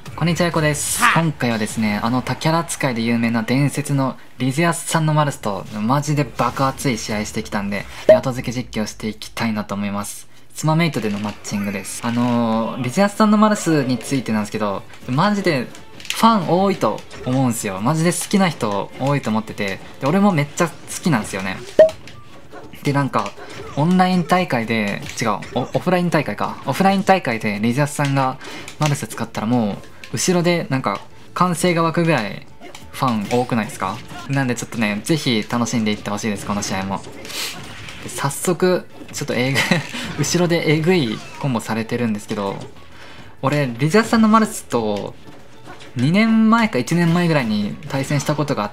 こんにちは、ゆこです。今回はですね、タキャラ使いで有名な伝説のリゼアスさんのマルスとマジで爆熱い試合してきたんで、後付け実況していきたいなと思います。スマメイトでのマッチングです。リゼアスさんのマルスについてなんですけど、マジでファン多いと思うんですよ。マジで好きな人多いと思ってて、で俺もめっちゃ好きなんですよね。で、なんか、オンライン大会で、違う、オフライン大会か。オフライン大会でリゼアスさんがマルス使ったらもう、後ろでなんか歓声が湧くぐらいファン多くないですか？なんでちょっとね、ぜひ楽しんでいってほしいです、この試合も。で早速ちょっと後ろでえぐいコンボされてるんですけど、俺リゼアスさんのマルスと2年前か1年前ぐらいに対戦したことがあって、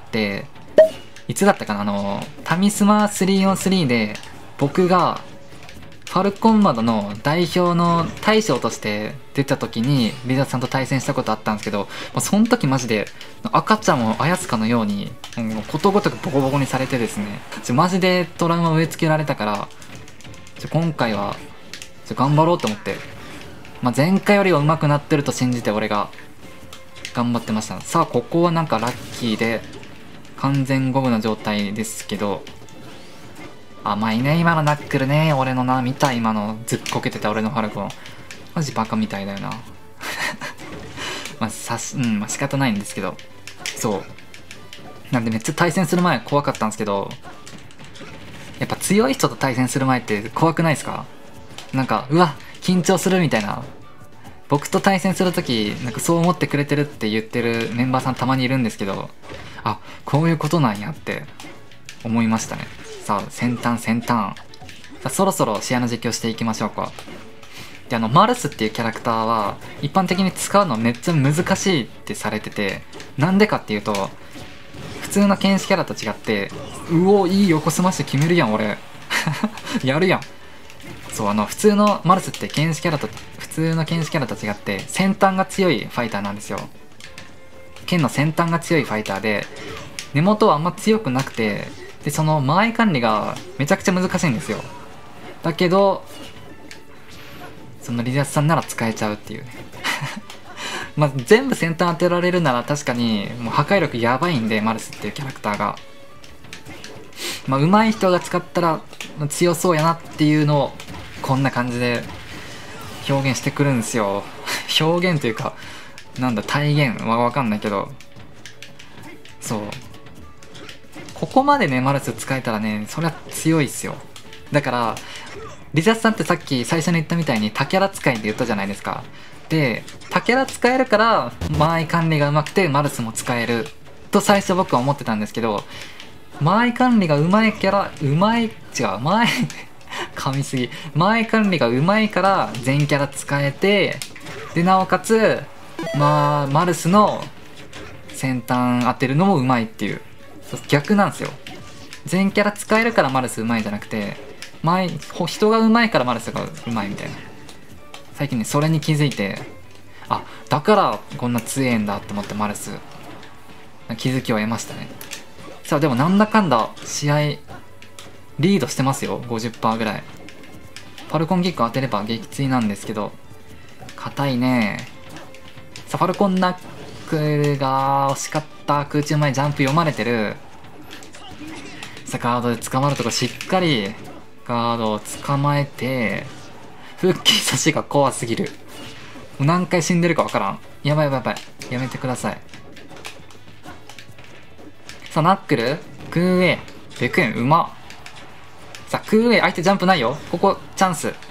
いつだったかな、タミスマ 3on3 で僕がファルコンマドの代表の大将として出た時にリゼアスさんと対戦したことあったんですけど、その時マジで赤ちゃんをあやすかのようにことごとくボコボコにされてですね、マジでトラウマ植え付けられたから、今回は頑張ろうと思って、前回よりは上手くなってると信じて俺が頑張ってました。さあここはなんかラッキーで完全五分の状態ですけど、甘いね今のナックルね。俺のな、見た今のずっこけてた俺のファルコン、マジバカみたいだよな。仕方ないんですけど、そうなんでめっちゃ対戦する前怖かったんですけど、やっぱ強い人と対戦する前って怖くないですか？なんかうわ緊張するみたいな。僕と対戦するときなんかそう思ってくれてるって言ってるメンバーさんたまにいるんですけど、あ、こういうことなんやって思いましたね。さあ先端さあそろそろ試合の実況していきましょうか。でマルスっていうキャラクターは一般的に使うのめっちゃ難しいってされてて、なんでかっていうと普通の剣士キャラと違って、うおいい横スマッシュ決めるやん俺。やるやん。そう普通のマルスって普通の剣士キャラと違って先端が強いファイターなんですよ。剣の先端が強いファイターで、根元はあんま強くなくて、でその間合い管理がめちゃくちゃ難しいんですよ。だけどそのリゼアスさんなら使えちゃうっていうね。全部先端当てられるなら確かにもう破壊力やばいんで、マルスっていうキャラクターが上手い人が使ったら強そうやなっていうのをこんな感じで表現してくるんですよ。表現というかなんだ体現は分かんないけど、そうここまでねマルス使えたらね、それは強いっすよ。だからリゼアスさんってさっき最初に言ったみたいにタキャラ使いって言ったじゃないですか。でタキャラ使えるから間合い管理がうまくてマルスも使えると最初僕は思ってたんですけど、間合い管理がうまいから噛みすぎ。間合い管理がうまいから全キャラ使えて、でなおかつマルスの先端当てるのもうまいっていう、逆なんですよ。全キャラ使えるからマルスうまいじゃなくて、人がうまいからマルスがうまいみたいな。最近ねそれに気づいて、あ、だからこんな強えんだと思ってマルス気づきを得ましたね。さあでもなんだかんだ試合リードしてますよ、 50% ぐらい。ファルコンキック当てれば撃墜なんですけど硬いね。さあファルコンナックが惜しかった。空中前ジャンプ読まれてる。さあガードで捕まるとこしっかりガードを捕まえて、フッキー差しが怖すぎる。何回死んでるかわからん。やばいやめてください。さあナックルクーエーベクエンうま。さあクーエー相手ジャンプないよ、ここチャンス。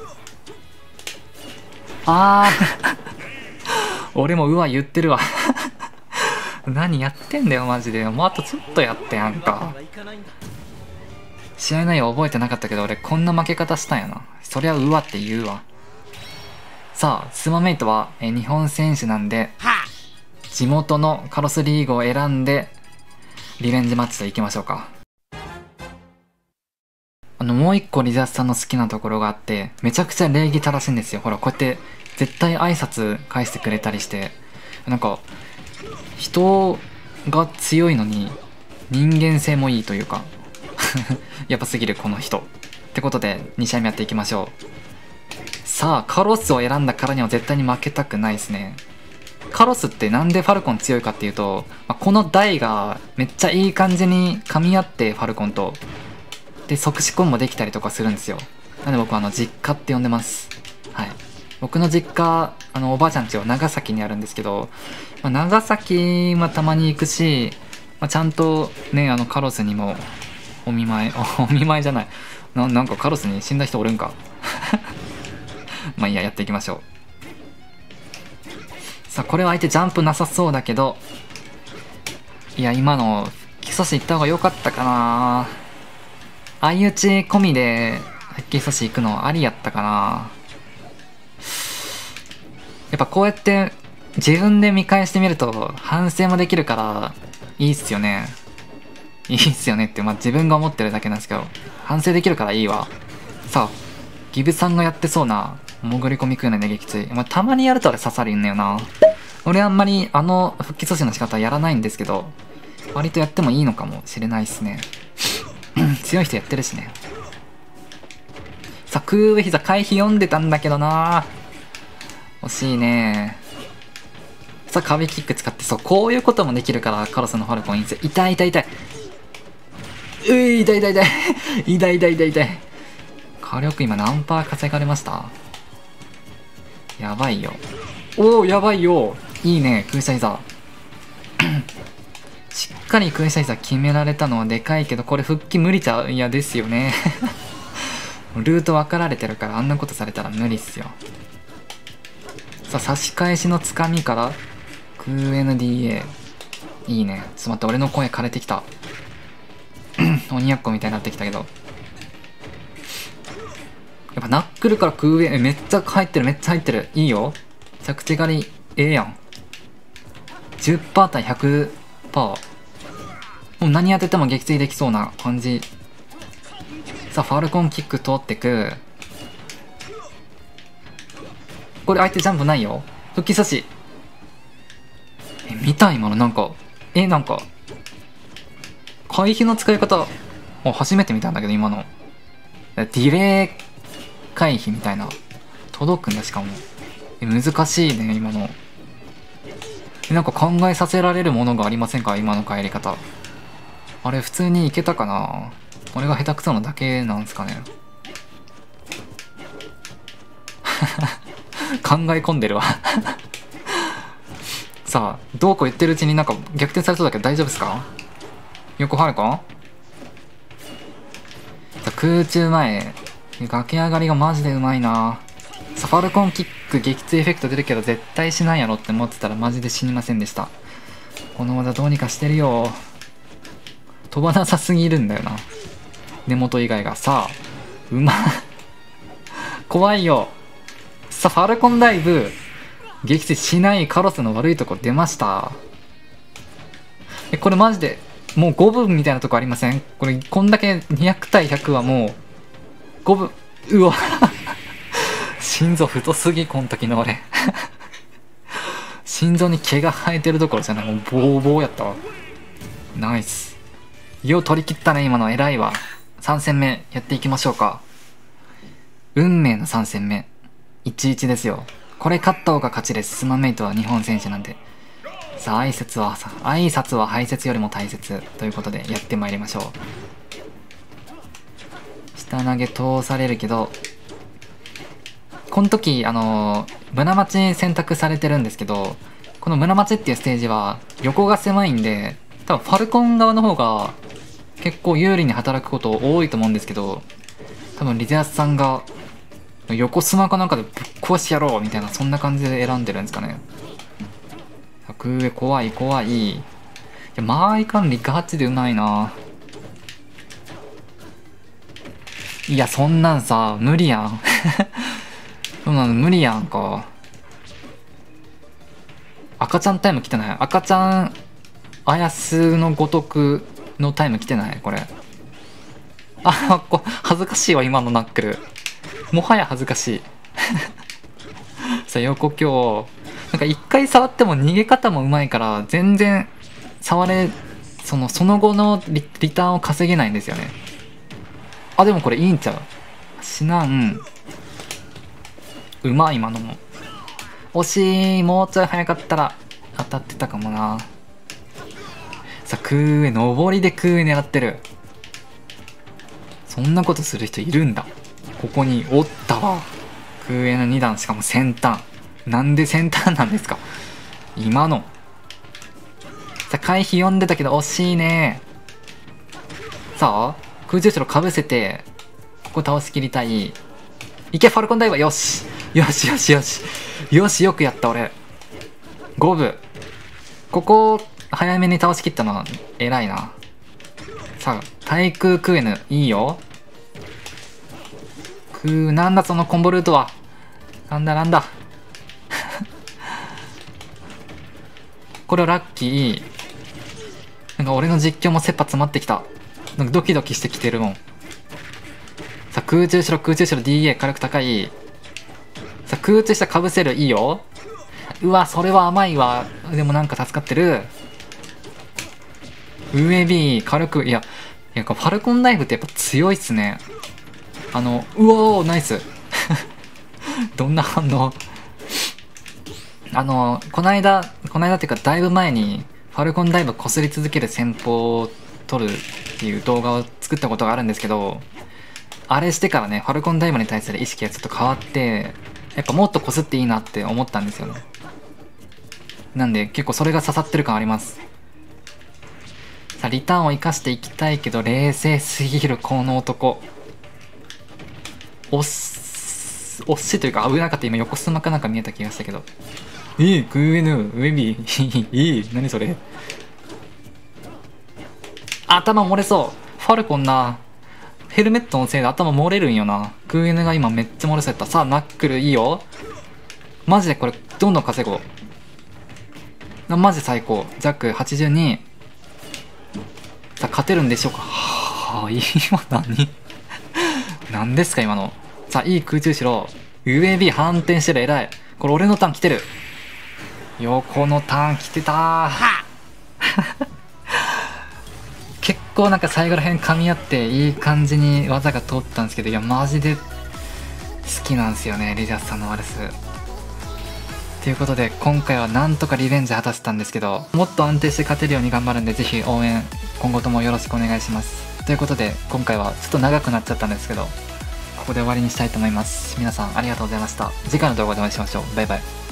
俺もうわ言ってるわ。何やってんだよマジで。もうあとちょっとやってやんか。試合内容覚えてなかったけど俺こんな負け方したんやな。そりゃうわって言うわ。さあスマメイトは日本選手なんで地元のカロスリーグを選んでリベンジマッチといきましょうか。もう一個リゼアスさんの好きなところがあって、めちゃくちゃ礼儀正しいんですよ。ほらこうやって絶対挨拶返してくれたりして、なんか人が強いのに人間性もいいというか。やばすぎるこの人ってことで2試合目やっていきましょう。さあカロスを選んだからには絶対に負けたくないですね。 カロスってなんでファルコン強いかっていうと、この台がめっちゃいい感じに噛み合ってファルコンとで即死コンボできたりとかするんですよ。なので僕は実家って呼んでます。はい。僕の実家おばあちゃん家は長崎にあるんですけど、長崎たまに行くし、ちゃんとねカロスにもお見舞いお見舞いじゃないなんかカロスに死んだ人おるんかまあいいや、やっていきましょう。さあこれは相手ジャンプなさそうだけど、いや今の基礎士行った方が良かったかな。相打ち込みで基礎士行くのありやったかな。やっぱこうやって自分で見返してみると反省もできるからいいっすよね。いいっすよねって自分が思ってるだけなんですけど、反省できるからいいわ。さあギブさんがやってそうな潜り込み食うので撃墜、たまにやるとあれ刺さるんだよな。俺あんまり復帰阻止の仕方やらないんですけど、割とやってもいいのかもしれないっすね強い人やってるしね。さあ空上膝回避読んでたんだけどな、惜しいね。さあ壁キック使って、そうこういうこともできるからカロスのファルコンいいんですよ。痛い痛い痛い、痛い痛い痛い痛い痛い痛い痛い痛い。火力今何パー稼がれました？やばいよ。おおやばいよ。いいね空射膝しっかり空射膝決められたのはでかいけど、これ復帰無理ちゃう？いやですよねルート分かられてるからあんなことされたら無理っすよ。さあ差し返しのつかみから空 NDA いいね。ちょっと待って、俺の声枯れてきた鬼やっこみたいになってきたけど、やっぱナックルから空上めっちゃ入ってる、めっちゃ入ってる。いいよ着地狩りええやん。 10% 対 100%、 もう何当てても撃墜できそうな感じ。さあファルコンキック通ってく。これ相手ジャンプないよ。復帰阻止見た今のなんかなんか回避の使い方初めて見たんだけど、今のディレイ回避みたいな届くんだ。しかも難しいね今の。なんか考えさせられるものがありませんか今の帰り方。あれ普通にいけたかな。俺が下手くそなだけなんすかね考え込んでるわさあどうこう言ってるうちになんか逆転されそうだけど大丈夫ですか？横ファルコン空中前崖上がりがマジでうまいな。さあファルコンキック撃墜エフェクト出るけど絶対しないやろって思ってたらマジで死にませんでした。この技どうにかしてるよ。飛ばなさすぎるんだよな根元以外が。さあうま怖いよ。さあファルコンダイブ撃墜しないカロスの悪いとこ出ました。これマジでもう5分みたいなとこありません？これこんだけ200対100はもう5分。うわ心臓太すぎこん時の俺心臓に毛が生えてるどころじゃない、もうボーボーやったわ。ナイス。よう取り切ったね今の。偉いわ。3戦目やっていきましょうか。運命の3戦目 1-1 ですよ。これ勝った方が勝ちです。スマメイトは日本選手なんで。さあ挨拶は排泄よりも大切ということでやってまいりましょう。下投げ通されるけど、この時村町選択されてるんですけど、この村町っていうステージは横が狭いんで多分ファルコン側の方が結構有利に働くこと多いと思うんですけど、多分リゼアスさんが横スマかなんかでぶっ壊してやろうみたいな、そんな感じで選んでるんですかね。空上怖い怖い。いや間合い管理ガチでうまいな。いやそんなんさ無理やんそんなの無理やんか。赤ちゃんタイム来てない？赤ちゃんあやすのごとくのタイム来てない？これ恥ずかしいわ今のナックル。もはや恥ずかしいさあ横今日なんか一回触っても逃げ方もうまいから全然その後のリターンを稼げないんですよね。でもこれいいんちゃう？しなんうまい今のも。 惜しい。もうちょい早かったら当たってたかもな。さあ、空上、上りで空上狙ってる。そんなことする人いるんだ。ここにおったわ。空上の2段、しかも先端。なんで先端なんですか今の。さあ、回避読んでたけど惜しいね。さあ、空中城かぶせて、ここ倒しきりたい。いけ、ファルコンダイバー。よしよしよしよしよし、よくやった俺。5分。ここ早めに倒しきったのは偉いな。さあ、対空空へのいいよ。なんだそのコンボルートは。なんだなんだこれはラッキー。なんか俺の実況も切羽詰まってきた。なんかドキドキしてきてるもん。さあ、空中しろ空中しろ。 DA 火力高い。さあ、空中したかぶせる。いいよ。うわ、それは甘いわ。でもなんか助かってる。上 B 火力、いやファルコンナイフってやっぱ強いっすね。うおー、ナイスどんな反応こないだっていうかだいぶ前にファルコンダイブこすり続ける戦法を撮るっていう動画を作ったことがあるんですけど、あれしてからね、ファルコンダイブに対する意識がちょっと変わって、やっぱもっとこすっていいなって思ったんですよね。なんで結構それが刺さってる感あります。さあ、リターンを生かしていきたいけど冷静すぎるこの男。惜しいというか危なかった。今横スマかなんか見えた気がしたけど。グーヌウェビー何それ。頭漏れそう。ファルコンな、ヘルメットのせいで頭漏れるんよな。グーヌが今めっちゃ漏れそうやった。さあ、ナックルいいよ。マジでこれどんどん稼ごう。マジ最高。ジャック82。さあ、勝てるんでしょうか。はあ、今何ですか今の。さあ、いい空中しろ。上 B 反転してる。偉い。これ俺のターン来てる。横のターン来てた結構なんか最後らへん噛み合っていい感じに技が通ったんですけど、いやマジで好きなんですよね、リジャスさんのワルス。ということで今回はなんとかリベンジ果たせたんですけど、もっと安定して勝てるように頑張るんで、ぜひ応援今後ともよろしくお願いします。ということで今回はちょっと長くなっちゃったんですけど、ここで終わりにしたいと思います。皆さんありがとうございました。次回の動画でお会いしましょう。バイバイ。